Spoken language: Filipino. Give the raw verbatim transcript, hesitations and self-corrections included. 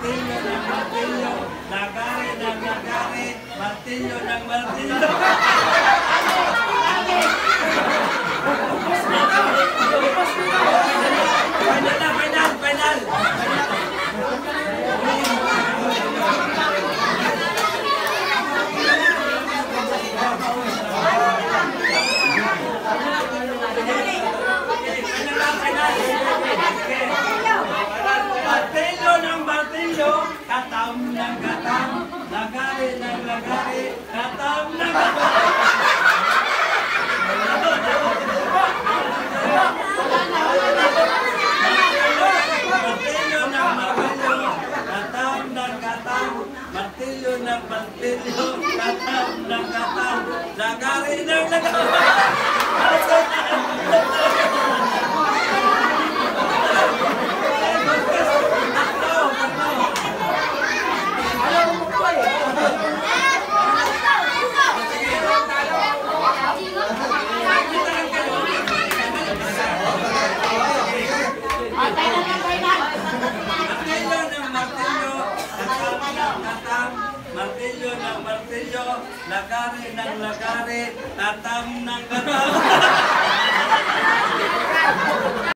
martilyo ng martilyo, lagari ng lagari, martilyo ng martilyo. Final na, final, final. Martilyo ng martilyo, katam ng katam, lagari ng lagari, katam ng katam. Martilyo ng martilyo, katam ng katam, martilyo ng martilyo, katam ng katam, lagari ng lagari. Martilyo ng martilyo, lagari ng lagari, tatam ng katam.